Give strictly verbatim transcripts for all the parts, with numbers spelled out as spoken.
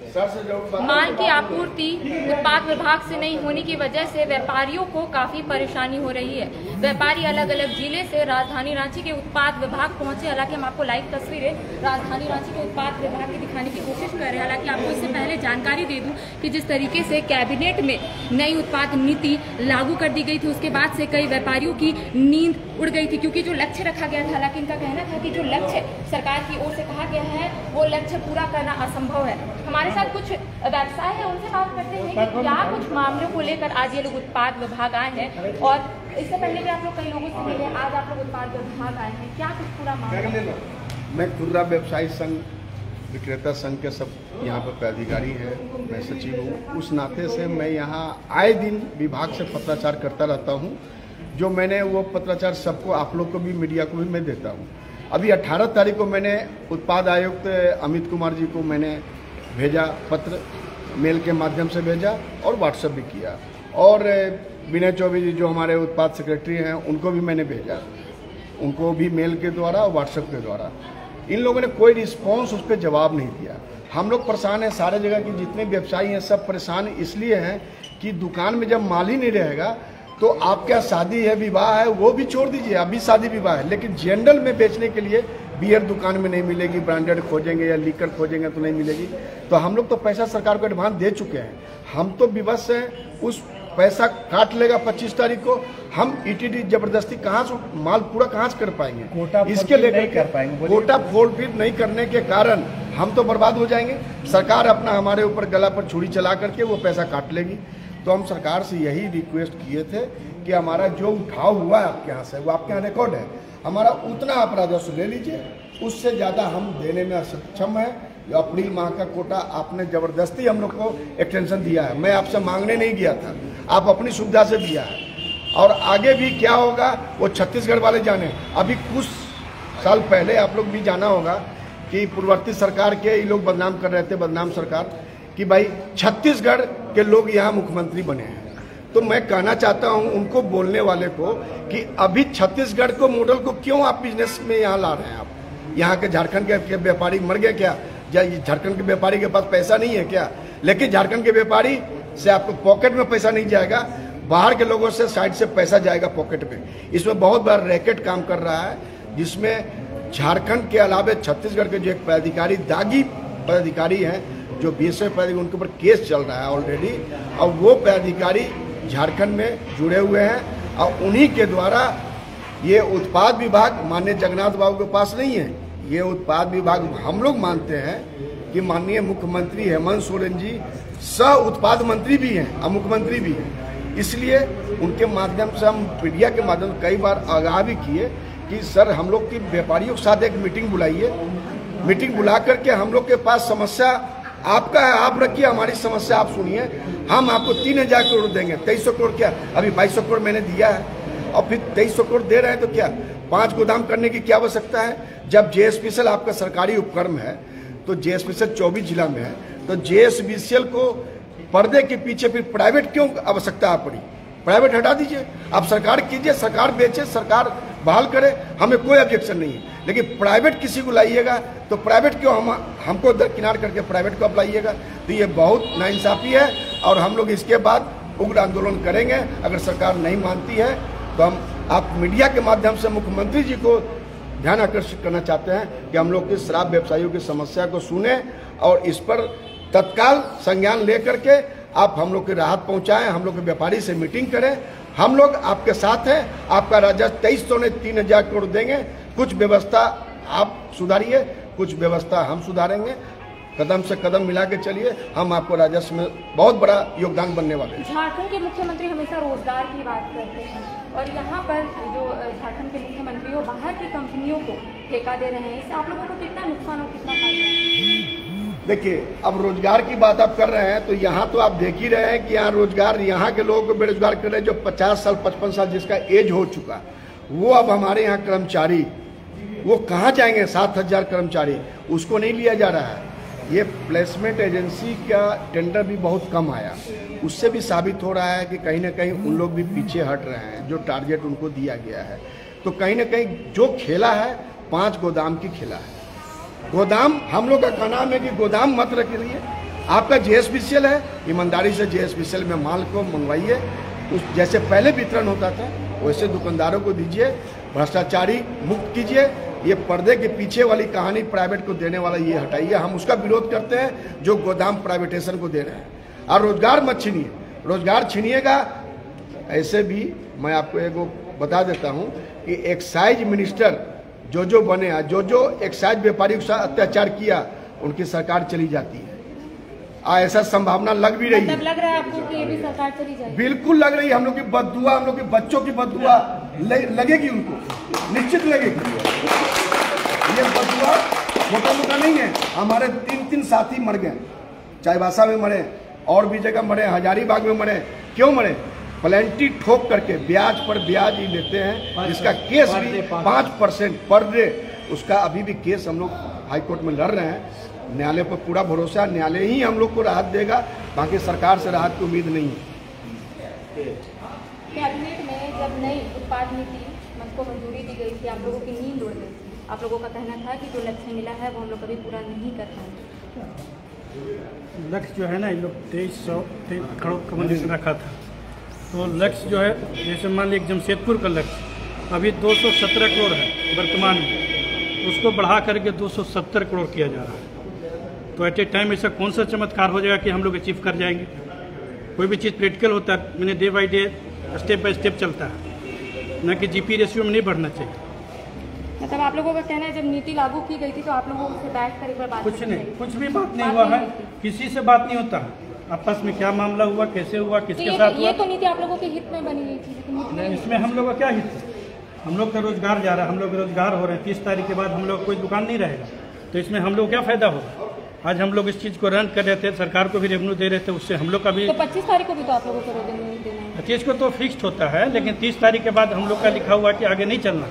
माल की आपूर्ति उत्पाद विभाग से नहीं होने की वजह से व्यापारियों को काफी परेशानी हो रही है। व्यापारी अलग अलग जिले से राजधानी रांची के उत्पाद विभाग पहुंचे। हालांकि हम आपको लाइव तस्वीरें राजधानी रांची के उत्पाद विभाग की दिखाने की कोशिश कर रहे हैं। हालांकि आपको इससे पहले जानकारी दे दूं कि जिस तरीके से कैबिनेट में नई उत्पाद नीति लागू कर दी गई थी, उसके बाद से कई व्यापारियों की नींद उड़ गई थी, क्योंकि जो लक्ष्य रखा गया था, हालांकि इनका कहना था कि जो लक्ष्य सरकार की ओर से कहा गया है वो लक्ष्य पूरा करना असंभव है। हमारे साथ कुछ व्यवसाय है, उनसे बात करते हैं कि क्या कुछ मामलों को लेकर आज ये लोग उत्पाद विभाग आए हैं, और इससे पहले भी आप लोग कई लोगों से मिले, आज आप लोग उत्पाद विभाग आए हैं, क्या कुछ पूरा मामला? मैं खुदरा व्यवसायी संघ विक्रेता संघ के सब यहाँ पर पदाधिकारी है, मैं सचिव हूँ। उस नाते से मैं यहाँ आए दिन विभाग से पत्राचार करता रहता हूँ। जो मैंने वो पत्राचार सबको, आप लोग को भी, मीडिया को भी मैं देता हूँ। अभी अठारह तारीख को मैंने उत्पाद आयुक्त अमित कुमार जी को मैंने भेजा पत्र, मेल के माध्यम से भेजा और व्हाट्सएप भी किया, और विनय चौबे जी जो हमारे उत्पाद सेक्रेटरी हैं उनको भी मैंने भेजा, उनको भी मेल के द्वारा और व्हाट्सएप के द्वारा। इन लोगों ने कोई रिस्पॉन्स, उस पर जवाब नहीं दिया। हम लोग परेशान हैं, सारे जगह की जितने व्यवसायी हैं सब परेशान इसलिए हैं कि दुकान में जब माल ही नहीं रहेगा तो आप क्या, शादी है, विवाह है, वो भी छोड़ दीजिए, अभी शादी विवाह है, लेकिन जनरल में बेचने के लिए बियर दुकान में नहीं मिलेगी, ब्रांडेड खोजेंगे या लीकर खोजेंगे तो नहीं मिलेगी। तो हम लोग तो पैसा सरकार को एडवांस दे चुके हैं, हम तो विवश हैं। उस पैसा काट लेगा पच्चीस तारीख को, हम ईटीडी जबरदस्ती कहाँ से माल पूरा कहाँ से कर पाएंगे, कोटा इसके लेकर कर पाएंगे। कोटा फोल्ड फिर नहीं करने के कारण हम तो बर्बाद हो जाएंगे। सरकार अपना हमारे ऊपर गला पर छुरी चला करके वो पैसा काट लेगी। तो हम सरकार से यही रिक्वेस्ट किए थे कि हमारा जो उठाव हुआ है आपके यहाँ से, वो आपके यहाँ रिकॉर्ड है, हमारा उतना आप राजस्व ले लीजिए, उससे ज़्यादा हम देने में सक्षम है। अप्रैल माह का कोटा आपने जबरदस्ती हम लोग को एक्सटेंशन दिया है, मैं आपसे मांगने नहीं गया था, आप अपनी सुविधा से दिया है। और आगे भी क्या होगा वो छत्तीसगढ़ वाले जाने। अभी कुछ साल पहले आप लोग भी जाना होगा कि पूर्ववर्ती सरकार के ये लोग बदनाम कर रहे थे, बदनाम सरकार, कि भाई छत्तीसगढ़ के लोग यहाँ मुख्यमंत्री बने हैं। तो मैं कहना चाहता हूँ उनको, बोलने वाले को, कि अभी छत्तीसगढ़ को मॉडल को क्यों आप बिजनेस में यहाँ ला रहे हैं? आप यहाँ के झारखंड के व्यापारी मर गए क्या? झारखंड के व्यापारी के पास पैसा नहीं है क्या? लेकिन झारखंड के व्यापारी से आपको पॉकेट में पैसा नहीं जाएगा, बाहर के लोगों से साइड से पैसा जाएगा पॉकेट में। इसमें बहुत बड़ा रैकेट काम कर रहा है, जिसमें झारखंड के अलावा छत्तीसगढ़ के जो एक पदाधिकारी, दागी पदाधिकारी हैं, जो बीएसएफ पदाधिकारी, उनके ऊपर केस चल रहा है ऑलरेडी, और वो पदाधिकारी झारखंड में जुड़े हुए हैं, और उन्हीं के द्वारा ये उत्पाद विभाग माननीय जगन्नाथ बाबू के पास नहीं है। ये उत्पाद विभाग हम लोग मानते हैं कि माननीय मुख्यमंत्री हेमंत सोरेन जी सह उत्पाद मंत्री भी हैं और मुख्यमंत्री भी हैं, इसलिए उनके माध्यम से, हम मीडिया के माध्यम से कई बार आगाह भी किए कि सर हम लोग की व्यापारियों के साथ एक मीटिंग बुलाइए, मीटिंग बुला करके हम लोग के पास समस्या आपका है, आप रखिए, हमारी समस्या आप सुनिए, हम आपको तीन हजार करोड़ देंगे। तेईस सौ करोड़ क्या, अभी बाईस सौ करोड़ मैंने दिया है, और फिर तेईस सौ करोड़ दे रहे हैं तो क्या पांच गोदाम करने की क्या आवश्यकता है? जब जेएसपीसीएल आपका सरकारी उपक्रम है, तो जेएसपीसीएल चौबीस जिला में है, तो जेएसपीसीएल को पर्दे के पीछे फिर प्राइवेट क्यों आवश्यकता पड़ी? प्राइवेट हटा दीजिए, आप सरकार कीजिए, सरकार बेचे, सरकार बहाल करे, हमें कोई ऑब्जेक्शन नहीं है। लेकिन प्राइवेट किसी को लाइएगा तो प्राइवेट क्यों हम हमको दरकिनार करके प्राइवेट को अपलाइएगा? तो ये बहुत नाइंसाफी है, और हम लोग इसके बाद उग्र आंदोलन करेंगे। अगर सरकार नहीं मानती है तो हम, आप मीडिया के माध्यम से मुख्यमंत्री जी को ध्यान आकर्षित करना चाहते हैं कि हम लोग की शराब व्यवसायियों की समस्या को सुने और इस पर तत्काल संज्ञान लेकर के आप हम लोग की राहत पहुंचाएं, हम लोग के व्यापारी से मीटिंग करें। हम लोग आपके साथ हैं, आपका राजस्व तेईस सौ ने तीन हजार करोड़ देंगे। कुछ व्यवस्था आप सुधारिए, कुछ व्यवस्था हम सुधारेंगे, कदम से कदम मिला के चलिए, हम आपको राजस्व में बहुत बड़ा योगदान बनने वाले हैं। झारखंड के मुख्यमंत्री हमेशा रोजगार की बात करते हैं, और यहाँ पर जो झारखंड के मुख्यमंत्री वो बाहर की कंपनियों को ठेका दे रहे हैं, इससे आप लोगों को कितना नुकसान और कितना फायदा? देखिए, अब रोजगार की बात आप कर रहे हैं तो यहाँ तो आप देख ही रहे हैं कि यहाँ रोजगार, यहाँ के लोगों को बेरोजगार कर रहे हैं। जो पचास साल पचपन साल जिसका एज हो चुका, वो अब हमारे यहाँ कर्मचारी, वो कहाँ जाएंगे? सात हजार कर्मचारी, उसको नहीं लिया जा रहा है। ये प्लेसमेंट एजेंसी का टेंडर भी बहुत कम आया, उससे भी साबित हो रहा है कि कहीं ना कहीं उन लोग भी पीछे हट रहे हैं जो टारगेट उनको दिया गया है। तो कहीं ना कहीं जो खेला है पांच गोदाम की खेला है। गोदाम हम लोग का कहना है कि गोदाम मत रखिए, आपका जेएसपीसीएल है, ईमानदारी से जेएसपीसीएल में माल को मंगवाइए, उस जैसे पहले वितरण होता था वैसे दुकानदारों को दीजिए, भ्रष्टाचारी मुक्त कीजिए। ये पर्दे के पीछे वाली कहानी प्राइवेट को देने वाला ये हटाइए। हम उसका विरोध करते हैं जो गोदाम प्राइवेटेशन को दे रहे हैं। और रोजगार मत छीनिए, रोजगार छीनिएगा ऐसे भी मैं आपको एक बता देता हूं कि एक्साइज मिनिस्टर जो जो बने, जो जो एक्साइज व्यापारी के साथ अत्याचार किया उनकी सरकार चली जाती है। आ, ऐसा संभावना लग भी रही है। मतलब लग रहा है आपको कि ये भी सरकार चली जाएगी? बिल्कुल लग रही है। हम लोग की बददुआ, हम लोग के बच्चों की बददुआ लगेगी, उनको निश्चित लगेगी। ये बददुआ मोटा मोटा नहीं है। हमारे तीन तीन साथी मर गए, चाईबासा में मरे, और भी जगह मरे, हजारीबाग में मरे। क्यों मरे? प्लेंटी ठोक करके ब्याज पर ब्याज ही लेते हैं, जिसका केस भी पाँच परसेंट पर डे। उसका अभी भी केस हम लोग हाई कोर्ट में लड़ रहे हैं। न्यायालय पर पूरा भरोसा, न्यायालय ही हम लोग को राहत देगा, बाकी सरकार से राहत की उम्मीद नहीं है। कैबिनेट में जब नई उत्पाद नीति को मंजूरी दी गई थी, आप लोगों की नींद उड़ गई थी। आप लोगों का कहना था कि जो लक्ष्य मिला है वो हम लोग कभी पूरा नहीं कर पाएंगे। लक्ष्य जो है ना, ये लोग तेईस सौ तेईस करोड़ का मंदिर रखा था, तो लक्ष्य जो है जैसे मान लीजिए जमशेदपुर का लक्ष्य अभी दो सौ सत्रह करोड़ है वर्तमान में, उसको बढ़ा करके दो सौ सत्तर करोड़ किया जा रहा है। तो एट ए टाइम ऐसा कौन सा चमत्कार हो जाएगा कि हम लोग अचीव कर जाएंगे? कोई भी चीज़ प्रैक्टिकल होता है, मैंने day by day step by step चलता है, न कि जीपी रेशियो में नहीं बढ़ना चाहिए। मतलब आप लोगों का कहना है जब नीति लागू की गई थी तो आप लोगों से बैठ कर एक बार बात कुछ नहीं, कुछ भी बात नहीं हुआ है, किसी से बात नहीं होता आपस में। क्या मामला हुआ, कैसे हुआ, किसके साथ हुआ? ये तो नीति आप लोगों के हित में बनी गई थी। इसमें हम लोग का क्या हित है? हम लोग का रोजगार जा रहा है, हम लोग रोजगार हो रहे हैं। तीस तारीख के बाद हम लोग कोई दुकान नहीं रहेगा, तो इसमें हम लोग क्या फायदा होगा? आज हम लोग इस चीज़ को रन कर रहे थे, सरकार को भी रेवेन्यू दे रहे थे, उससे हम लोग का भी। तो पच्चीस तारीख को भी तो आप लोगों को रेवेन्यू देना है। पच्चीस को तो फिक्स्ड होता है, लेकिन तीस तारीख के बाद हम लोग का लिखा हुआ कि आगे नहीं चलना।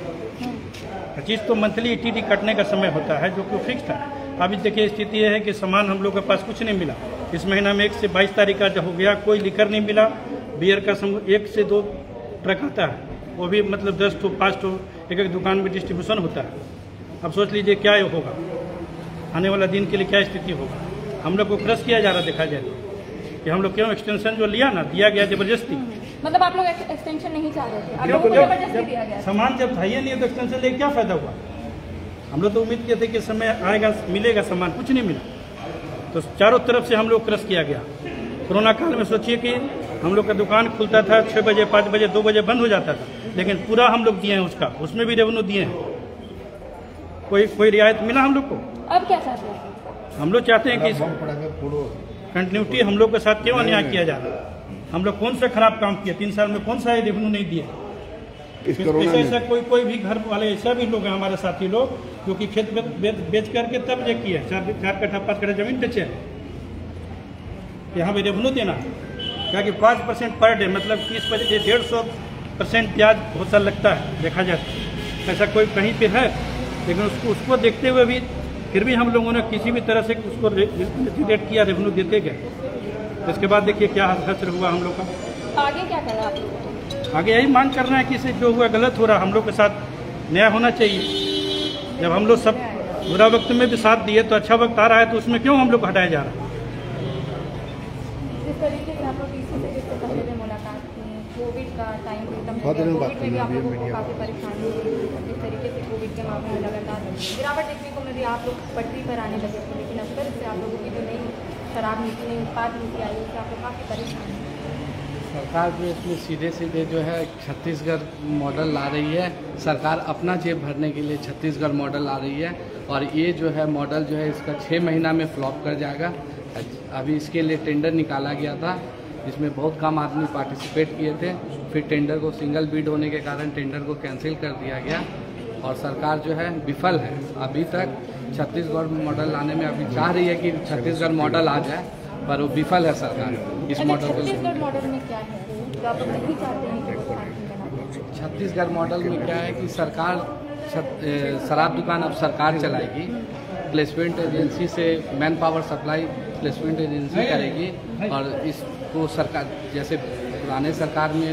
पच्चीस तो मंथली ईटीडी कटने का समय होता है जो कि फिक्स्ड है। अभी देखिए स्थिति यह है कि सामान हम लोग के पास कुछ नहीं मिला। इस महीना में एक से बाईस तारीख का जो हो गया, कोई लिकर नहीं मिला। बियर का सम एक से दो ट्रक आता है, वो भी मतलब दस टू पाँच टू एक एक दुकान में डिस्ट्रीब्यूशन होता है। अब सोच लीजिए क्या होगा, आने वाला दिन के लिए क्या स्थिति होगा। हम लोग को क्रश किया जा रहा देखा जाए कि हम लोग क्यों एक्सटेंशन जो लिया ना, दिया गया जबरदस्ती। मतलब आप लोग एक्सटेंशन नहीं चाह रहे थे, आप लोगों को जबरदस्ती दिया गया। सामान जब था ही नहीं तो एक्सटेंशन लेके क्या फायदा हुआ? हम लोग तो उम्मीद किए थे कि समय आएगा, मिलेगा सामान, कुछ नहीं मिला। तो चारों तरफ से हम लोग क्रश किया गया। कोरोना काल में सोचिए कि हम लोग का दुकान खुलता था छः बजे, पाँच बजे, दो बजे बंद हो जाता था, लेकिन पूरा हम लोग दिए हैं उसका, उसमें भी रेवेन्यू दिए हैं। कोई कोई रियायत मिला हम लोग को? अब क्या चाहते हैं? हम लोग चाहते हैं कि कंटिन्यूटी हम लोग के साथ क्यों अन्याय किया जा रहा है? हम लोग कौन सा खराब काम किया? तीन साल में कौन सा रेवेन्यू नहीं दिए? ऐसा ऐसा कोई कोई भी घर वाले ऐसा भी लोग हैं हमारे साथी लोग जो कि खेत बेच, बेच करके तब ये किए, चार चार कट्ठा पाँच कट्ठा जमीन बेचे हैं। यहाँ पे रेवेन्यू देना क्या कि पाँच परसेंट पर डे, मतलब तीस बजे डेढ़ सौ परसेंट ब्याज बहुत सा लगता है देखा जाए तो। ऐसा कोई कहीं पे है, लेकिन उसको उसको देखते हुए भी फिर भी हम लोगों ने किसी भी तरह से उसको रेट किया, रेवेन्यू देते गए। इसके बाद देखिए क्या हश्र हुआ हम लोग का। आगे क्या करना आप लोगों को? आगे यही मांग करना है कि इसे जो हुआ गलत हो रहा, हम लोग के साथ न्याय होना चाहिए। जब हम लोग सब बुरा वक्त में भी साथ दिए तो अच्छा वक्त आ रहा है, तो उसमें क्यों हम लोग हटाया जा रहा है? जिस तरीके से आप लोग डीसी से जिससे पहले भी मुलाकात की, कोविड का टाइम खत्म हो गया, कोविड में भी आप लोगों को काफ़ी परेशानी हुई। जिस तरीके से कोविड के मामले में लगातार गिरावट देखने को मिली, आप लोग पटरी पर आने लगे थे, लेकिन अब फिर से आप लोगों की जो नई शराब नीति, नई उत्पाद नीति आई उससे आप लोग काफ़ी परेशान हैं। सरकार जो इसमें सीधे सीधे जो है छत्तीसगढ़ मॉडल ला रही है। सरकार अपना जेब भरने के लिए छत्तीसगढ़ मॉडल ला रही है, और ये जो है मॉडल जो है इसका छः महीना में फ्लॉप कर जाएगा। अभी इसके लिए टेंडर निकाला गया था, जिसमें बहुत कम आदमी पार्टिसिपेट किए थे। फिर टेंडर को सिंगल बीड होने के कारण टेंडर को कैंसिल कर दिया गया, और सरकार जो है विफल है। अभी तक छत्तीसगढ़ मॉडल लाने में अभी चाह रही है कि छत्तीसगढ़ मॉडल आ जाए, पर वो विफल है सरकार इस मॉडल को। छत्तीसगढ़ मॉडल में क्या है जो आप लोग नहीं चाहते हैं कि वो बना? छत्तीसगढ़ मॉडल में क्या है कि सरकार शराब दुकान अब सरकार चलाएगी, प्लेसमेंट एजेंसी से manpower supply placement agency करेगी, और इसको सरकार जैसे पुराने सरकार में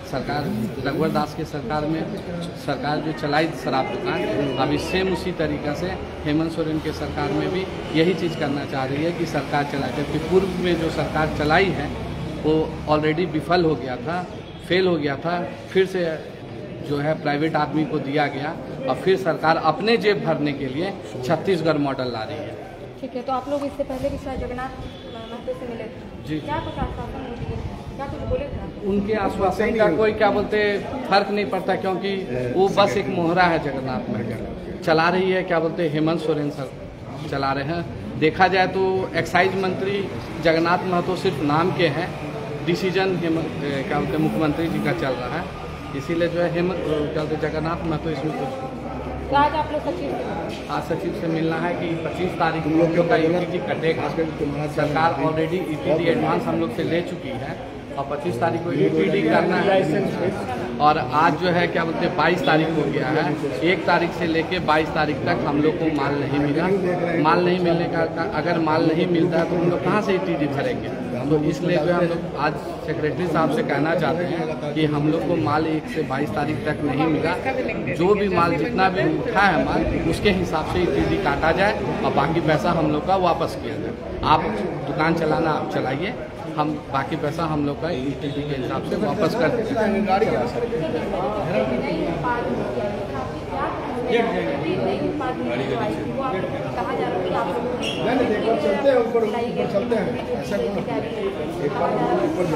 सरकार रघुवर दास की सरकार में सरकार जो चलाई शराब दुकान, अभी सेम उसी तरीक़ा से हेमंत सोरेन के सरकार में भी यही चीज़ करना चाह रही है कि सरकार चलाए। जबकि पूर्व में जो सरकार चलाई है वो ऑलरेडी विफल हो गया था, फेल हो गया था, फिर से जो है प्राइवेट आदमी को दिया गया और फिर सरकार अपने जेब भरने के लिए छत्तीसगढ़ मॉडल ला रही है। ठीक है, तो आप लोग इससे पहले भी शायद जगन्नाथ महतो से मिले जी, क्या कुछ आश्वासन दिए, क्या कुछ बोले थे? उनके आश्वासन का कोई क्या बोलते फर्क नहीं पड़ता, क्योंकि वो बस एक मोहरा है जगन्नाथ महतो चला रही है। क्या बोलते हेमंत सोरेन सर चला रहे हैं। देखा जाए तो एक्साइज मंत्री जगन्नाथ महतो सिर्फ नाम के हैं, डिसीजन क्या बोलते मुख्यमंत्री जी का चल रहा है, इसीलिए जो है हेमंत क्या बोलते जगन्नाथ महतो इसमें कुछ। तो आज आप लोग सचिव से आज सचिव से मिलना है कि पच्चीस तारीख को हम लोग का ईटीडी कटेगा। सरकार ऑलरेडी ईटीडी एडवांस हम लोग से ले चुकी है और पच्चीस तारीख को ईटीडी करना है। और आज जो है क्या बोलते हैं बाईस तारीख हो गया है, एक तारीख से लेके बाईस तारीख तक हम लोग को माल नहीं मिला। माल नहीं मिलने का अगर माल नहीं मिलता है तो हम लोग कहाँ से ईटीडी भरेंगे? तो इसलिए जो है हम लोग आज सेक्रेटरी साहब से कहना चाहते हैं कि हम लोग को माल एक से बाईस तारीख तक नहीं मिला, जो भी माल जितना भी उठा है माल उसके हिसाब से ईटीडी काटा जाए और बाकी पैसा हम लोग का वापस किया जाए। आप दुकान चलाना आप चलाइए, हम बाकी पैसा हम लोग का ईटीडी के हिसाब से वापस कर देंगे। चलते हैं ऊपर ऊपर चलते हैं, ऐसा एक बार ऊपर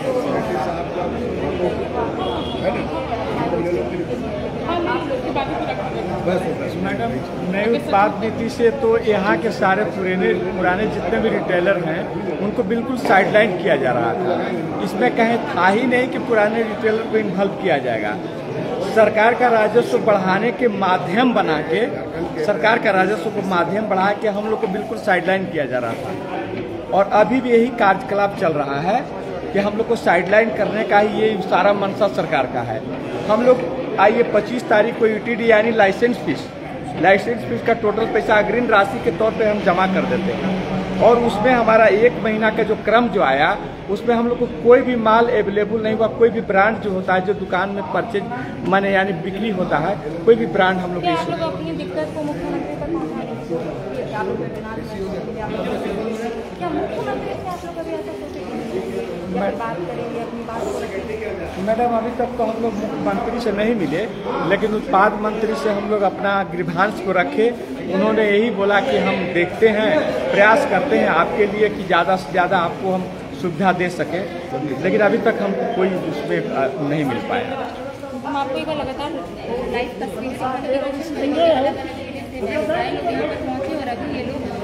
मैडम, नई उत्पाद नीति से तो यहाँ के सारे पुराने पुराने जितने भी रिटेलर हैं उनको बिल्कुल साइडलाइन किया जा रहा था। इसमें कहीं था ही नहीं कि पुराने रिटेलर को इन्वॉल्व किया जाएगा। सरकार का राजस्व बढ़ाने के माध्यम बना के सरकार का राजस्व को माध्यम बढ़ा के हम लोग को बिल्कुल साइडलाइन किया जा रहा था और अभी भी यही कार्यकलाप चल रहा है कि हम लोग को साइडलाइन करने का ही ये सारा मंशा सरकार का है। हम लोग आइए पच्चीस तारीख को ईटीडी यानी लाइसेंस फीस लाइसेंस फीस का टोटल पैसा अग्रिम राशि के तौर पे हम जमा कर देते हैं और उसमें हमारा एक महीना का जो क्रम जो आया उसमें हम लोग को कोई भी माल अवेलेबल नहीं हुआ। कोई भी ब्रांड जो होता है जो दुकान में परचेज माने यानी बिक्री होता है, कोई भी ब्रांड हम लोग क्या आप लोग अपनी दिक्कत को मुख्यमंत्री तक पहुंचा रहे हैं? क्या मुख्यमंत्री से आप लोग अभी ऐसा सोचेंगे, बात करेंगे अपनी बात को? मैडम, अभी तक तो हम लोग मुख्यमंत्री से नहीं मिले, लेकिन उत्पाद मंत्री से हम लोग अपना ग्रीवांश को रखे। उन्होंने यही बोला कि हम देखते हैं, प्रयास करते हैं आपके लिए कि ज़्यादा से ज़्यादा आपको हम सुविधा दे सकें, लेकिन अभी तक हमको कोई उसमें नहीं मिल पाया। हम आपको एक बार लगातार लाइव तस्वीर पहुँचे और अभी ये लोग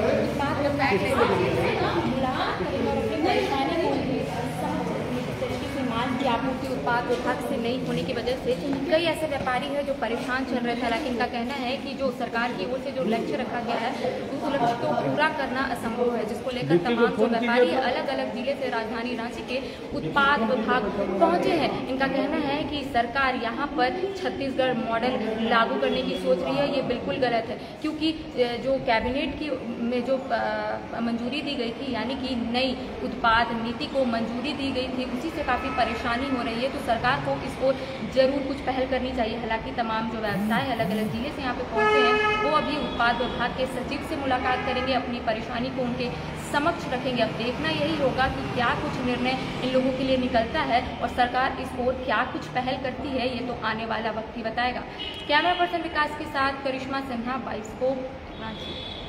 माल की आपूर्ति उत्पाद विभाग से नहीं होने की वजह से कई ऐसे व्यापारी हैं जो परेशान चल रहे थे। हालांकि इनका कहना है कि जो सरकार की ओर से जो लक्ष्य रखा गया है उस लक्ष्य को पूरा करना असंभव है, जिसको लेकर तमाम जो व्यापारी अलग अलग जिले से राजधानी रांची के उत्पाद विभाग पहुंचे हैं। इनका कहना है कि सरकार यहाँ पर छत्तीसगढ़ मॉडल लागू करने की सोच रही है। ये बिल्कुल गलत है, क्योंकि जो कैबिनेट की में जो मंजूरी दी गई थी यानी कि नई उत्पाद नीति को मंजूरी दी गई थी, उसी से काफ़ी परेशानी हो रही है। तो सरकार को इस ओर जरूर कुछ पहल करनी चाहिए। हालांकि तमाम जो व्यवसाय अलग अलग जिले से यहाँ पे पहुँचे हैं वो अभी उत्पाद विभाग के सचिव से मुलाकात करेंगे, अपनी परेशानी को उनके समक्ष रखेंगे। अब देखना यही होगा कि क्या कुछ निर्णय इन लोगों के लिए निकलता है और सरकार इस ओर क्या कुछ पहल करती है, ये तो आने वाला वक्त ही बताएगा। कैमरा पर्सन विकास के साथ करिश्मा सिन्हा, बाइस्कोप रांची।